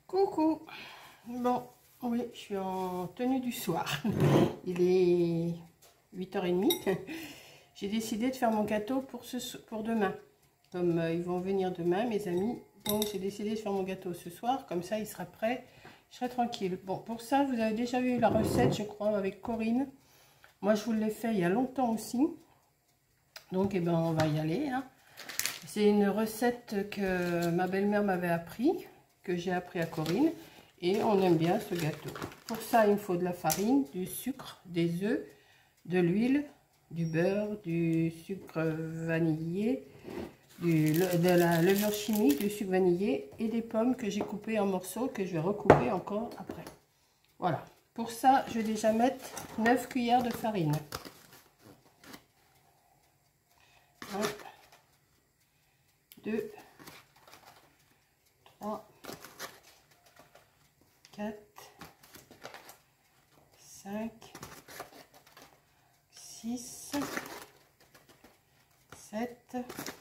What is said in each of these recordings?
Coucou. Bon, oui, je suis en tenue du soir. Il est 8h30. J'ai décidé de faire mon gâteau pour demain. Comme ils vont venir demain, mes amis. Donc, j'ai décidé de faire mon gâteau ce soir. Comme ça, il sera prêt. Je serai tranquille. Bon, pour ça, vous avez déjà vu la recette, je crois, avec Corinne. Moi, je vous l'ai fait il y a longtemps aussi. Donc, eh ben, on va y aller. Hein. C'est une recette que ma belle-mère m'avait appris, que j'ai appris à Corinne. Et on aime bien ce gâteau. Pour ça, il me faut de la farine, du sucre, des œufs, de l'huile, du beurre, du sucre vanillé, de la levure chimique, du sucre vanillé et des pommes que j'ai coupées en morceaux que je vais recouper encore après. Voilà. Pour ça, je vais déjà mettre 9 cuillères de farine. 1, 2, 3, 4, 5, 6, 7,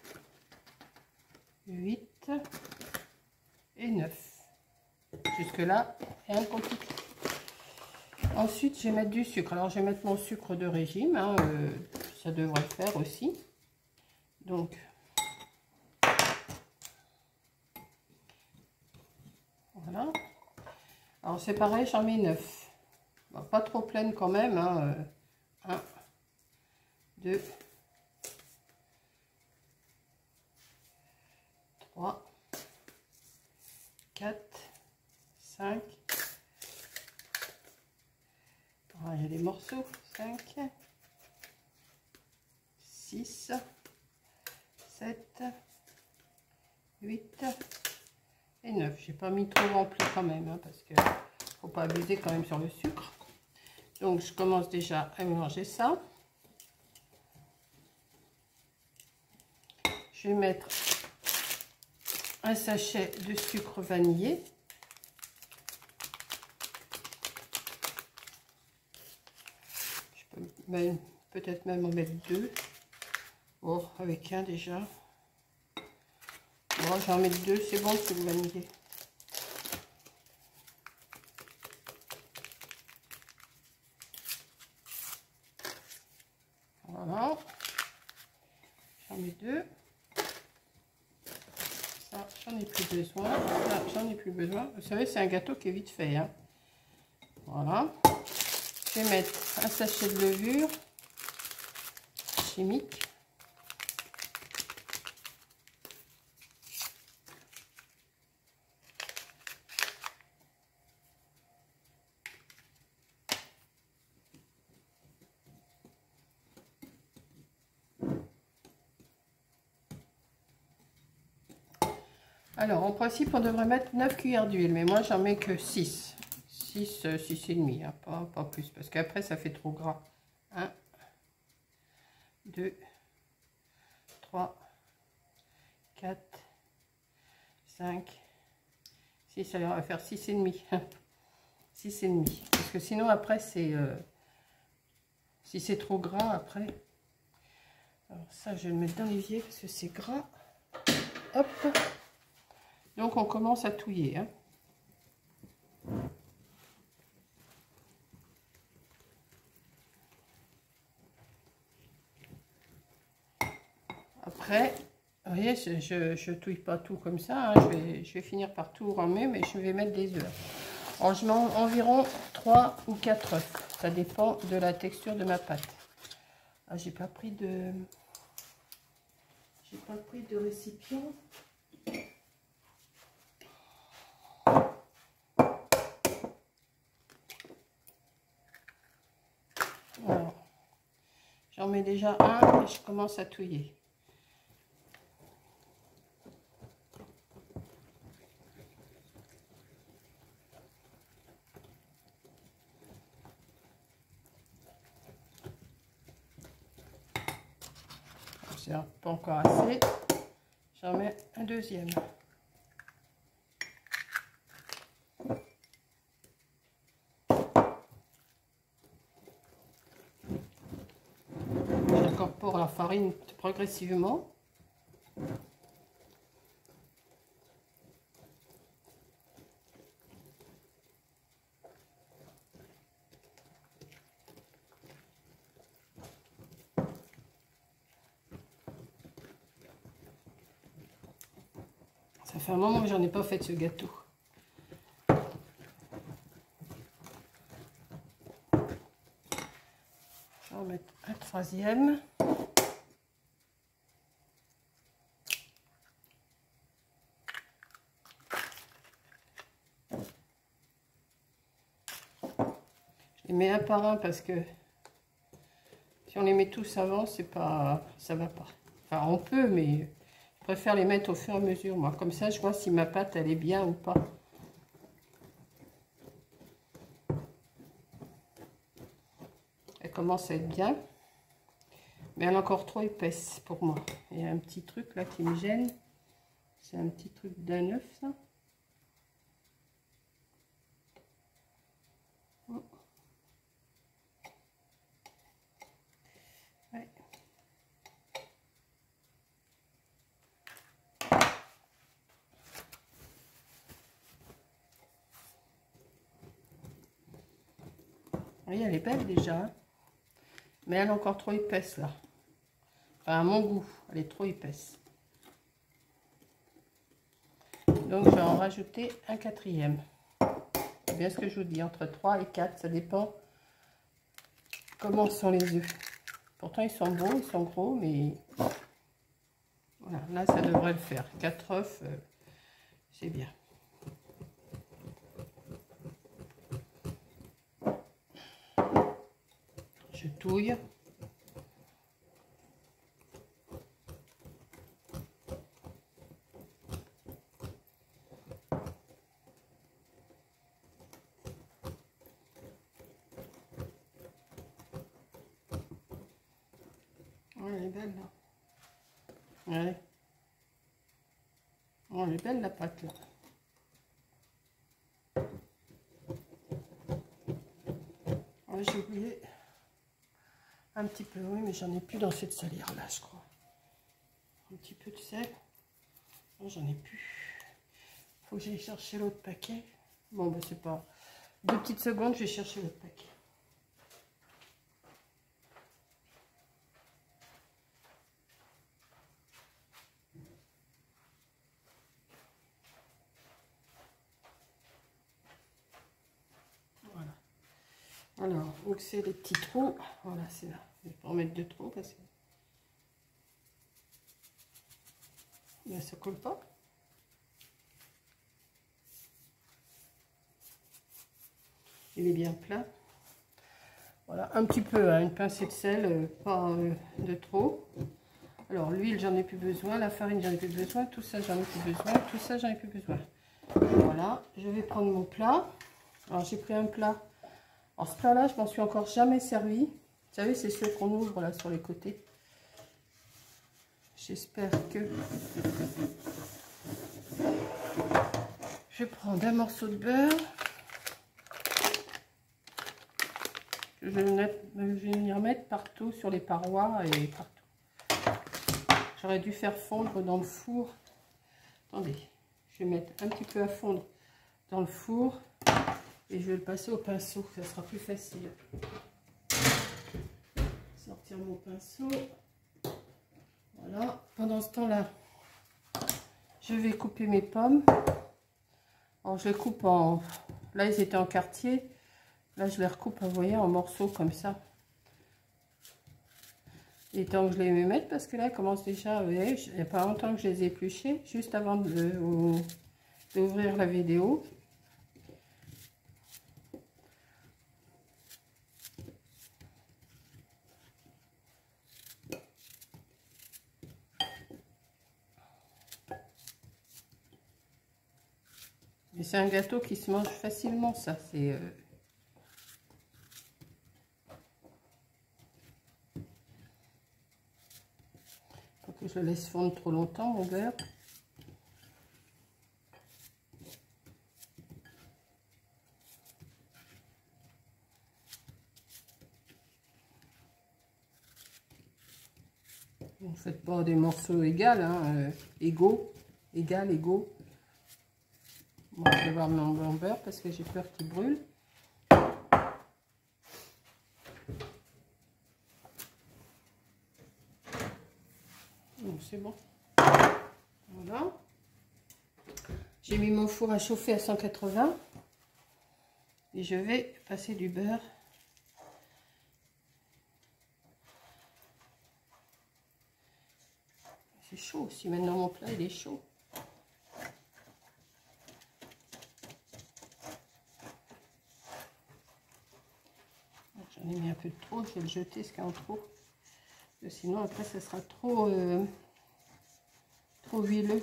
8 et 9. Jusque-là, rien de compliqué. Ensuite, je vais mettre du sucre. Alors, je vais mettre mon sucre de régime. Hein, ça devrait le faire aussi. Donc, voilà. Alors, c'est pareil, j'en mets 9. Bon, pas trop pleine quand même. Hein, 1, 2, 3, 4, 5. Il y a des morceaux. 5, 6, 7, 8 et 9. J'ai pas mis trop rempli quand même, hein, parce que faut pas abuser quand même sur le sucre. Donc, je commence déjà à mélanger ça. Je vais mettre un sachet de sucre vanillé. Je peux peut-être même en mettre 2. Oh, avec un déjà. Bon, j'en mets 2, c'est bon le sucre vanillé. Voilà. J'en mets 2. Ça, j'en ai plus besoin. Ça, j'en ai plus besoin. Vous savez, c'est un gâteau qui est vite fait. Hein. Voilà. Je vais mettre un sachet de levure chimique. Alors, en principe, on devrait mettre 9 cuillères d'huile, mais moi, j'en mets que 6. 6 et demi, hein, pas plus, parce qu'après, ça fait trop gras. 1, 2, 3, 4, 5, 6, alors on va faire 6 et demi. 6 et demi, parce que sinon, après, c'est... si c'est trop gras, après... Alors ça, je vais le mettre dans l'évier, parce que c'est gras. Hop. Donc, on commence à touiller. Hein. Après, vous voyez, je touille pas tout comme ça. Hein. Je vais finir par tout ramer, mais je vais mettre des œufs. Alors, je mets environ 3 ou 4 œufs. Ça dépend de la texture de ma pâte. Ah, j'ai pas pris de récipient. Alors, j'en mets déjà un et je commence à touiller. C'est pas encore assez. J'en mets un deuxième. J'incorpore la farine progressivement. Ça fait un moment que j'en ai pas fait de ce gâteau. Je vais en mettre un troisième. Je les mets un par un parce que si on les met tous avant, c'est pas, ça va pas. Enfin, on peut, mais je préfère les mettre au fur et à mesure, moi. Comme ça, je vois si ma pâte, elle est bien ou pas. Elle commence à être bien, mais elle est encore trop épaisse pour moi. Il y a un petit truc là qui me gêne. C'est un petit truc d'un œuf, ça. Ouais. Oui, elle est belle déjà, hein. Mais elle est encore trop épaisse là. Enfin, à mon goût, elle est trop épaisse. Donc, je vais en rajouter un quatrième. C'est bien ce que je vous dis, entre 3 et 4, ça dépend comment sont les œufs. Pourtant, ils sont beaux, ils sont gros, mais voilà, là, ça devrait le faire. 4 œufs, c'est bien. Je touille. Ouais, elle est belle là. Ouais. Oh, elle est belle la pâte là. Ouais, j'ai oublié un petit peu, oui, mais j'en ai plus dans cette salière là, je crois. Un petit peu de sel. Non, j'en ai plus. Faut que j'aille chercher l'autre paquet. Bon, ben c'est pas. 2 petites secondes, je vais chercher l'autre paquet. Voilà. Alors, donc c'est les petits trous. Voilà, c'est là. Je vais pas en mettre de trop parce que ben, ça colle pas. Il est bien plat. Voilà, un petit peu, hein, une pincée de sel, pas de trop. Alors, l'huile, j'en ai plus besoin. La farine, j'en ai plus besoin. Tout ça, j'en ai plus besoin. Tout ça, j'en ai plus besoin. Voilà, je vais prendre mon plat. Alors, j'ai pris un plat. Alors, ce plat-là, je m'en suis encore jamais servi. Vous savez, c'est ceux qu'on ouvre là sur les côtés. J'espère que... Je vais prendre un morceau de beurre. Je vais venir mettre partout sur les parois et partout. J'aurais dû faire fondre dans le four. Attendez, je vais mettre un petit peu à fondre dans le four et je vais le passer au pinceau, ça sera plus facile. Sortir mon pinceau. Voilà, pendant ce temps-là, je vais couper mes pommes. Alors je les coupe en... Là, ils étaient en quartier. Là, je les recoupe, vous voyez, en morceaux comme ça. Il est temps que je les mette parce que là, elles commencent déjà, vous voyez, il n'y a pas longtemps que je les ai épluchées, juste avant d'ouvrir la vidéo. Et c'est un gâteau qui se mange facilement, ça. C'est... Faut que je le laisse fondre trop longtemps, mon beurre. Vous ne faites pas des morceaux égaux, hein, égaux. Moi, je vais voir mon beurre parce que j'ai peur qu'il brûle. Donc c'est bon. Voilà. J'ai mis mon four à chauffer à 180 et je vais passer du beurre. C'est chaud aussi, maintenant mon plat il est chaud. J'en ai mis un peu de trop, je vais le jeter ce qu'il y a en trop. Sinon après ça sera trop huileux.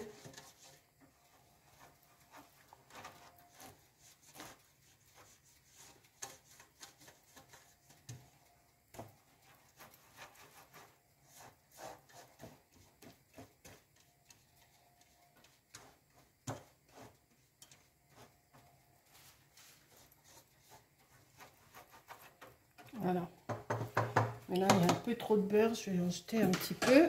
Voilà. Mais là, il y a un peu trop de beurre. Je vais en jeter un petit peu.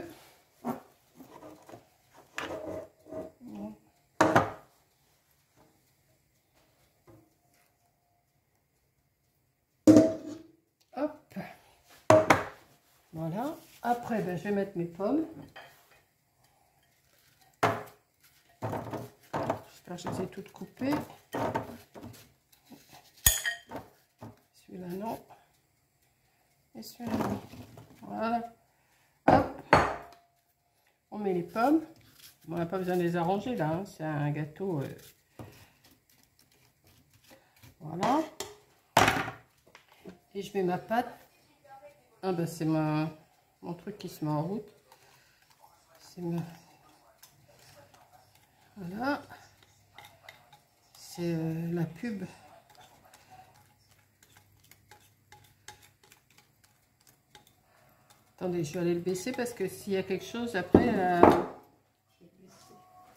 Hop. Voilà. Après, ben, je vais mettre mes pommes. J'espère que je les ai toutes coupées. Celui-là, non. Et celui-là, non. Voilà. Hop. On met les pommes. Bon, on n'a pas besoin de les arranger là. Hein. C'est un gâteau. Voilà. Et je mets ma pâte. Ah ben c'est mon truc qui se met en route. C'est voilà. C'est la pub. Attendez, je vais aller le baisser parce que s'il y a quelque chose après... je vais le baisser.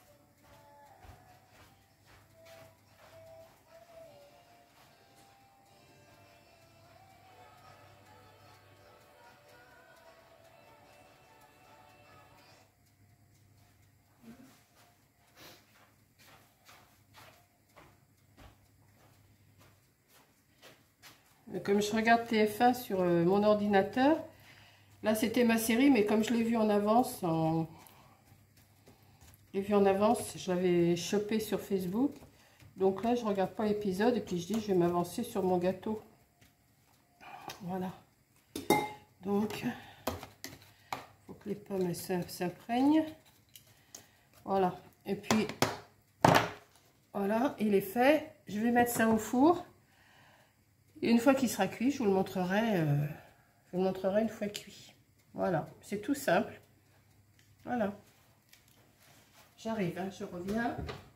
Comme je regarde TF1 sur mon ordinateur, là c'était ma série, mais comme je l'ai vu en avance, je l'avais chopé sur Facebook. Donc là je regarde pas l'épisode et puis je dis je vais m'avancer sur mon gâteau. Voilà. Donc il faut que les pommes s'imprègnent. Voilà. Et puis voilà, il est fait. Je vais mettre ça au four. Et une fois qu'il sera cuit, je vous le montrerai. Une fois cuit. Voilà, c'est tout simple. Voilà. J'arrive, hein, je reviens.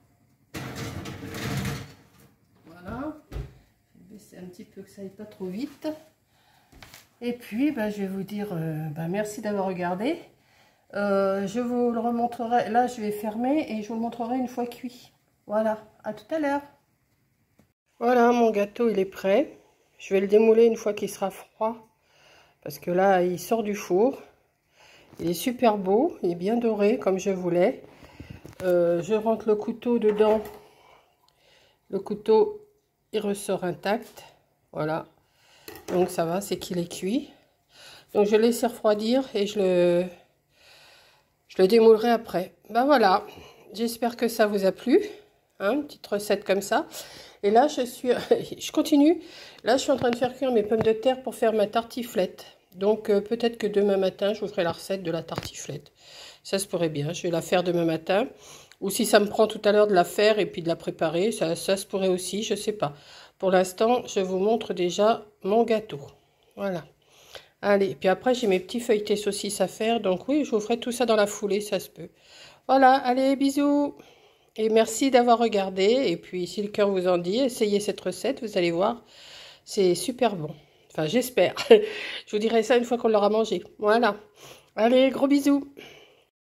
Voilà. Je vais baisser un petit peu que ça aille pas trop vite. Et puis, ben, je vais vous dire merci d'avoir regardé. Je vous le remontrerai. Là, je vais fermer et je vous le montrerai une fois cuit. Voilà, à tout à l'heure. Voilà, mon gâteau, il est prêt. Je vais le démouler une fois qu'il sera froid. Parce que là, il sort du four. Il est super beau. Il est bien doré, comme je voulais. Je rentre le couteau dedans. Le couteau, il ressort intact. Voilà. Donc, ça va, c'est qu'il est cuit. Donc, je laisse refroidir et je le démoulerai après. Ben voilà. J'espère que ça vous a plu. Hein, une petite recette comme ça. Et là, je continue. Là, je suis en train de faire cuire mes pommes de terre pour faire ma tartiflette. Donc, peut-être que demain matin, je vous ferai la recette de la tartiflette. Ça se pourrait bien. Je vais la faire demain matin. Ou si ça me prend tout à l'heure de la faire et puis de la préparer, ça se pourrait aussi, je ne sais pas. Pour l'instant, je vous montre déjà mon gâteau. Voilà. Allez, puis après, j'ai mes petits feuilletés saucisses à faire. Donc oui, je vous ferai tout ça dans la foulée, ça se peut. Voilà, allez, bisous. Et merci d'avoir regardé. Et puis, si le cœur vous en dit, essayez cette recette. Vous allez voir, c'est super bon. Enfin, j'espère. Je vous dirai ça une fois qu'on l'aura mangé. Voilà. Allez, gros bisous.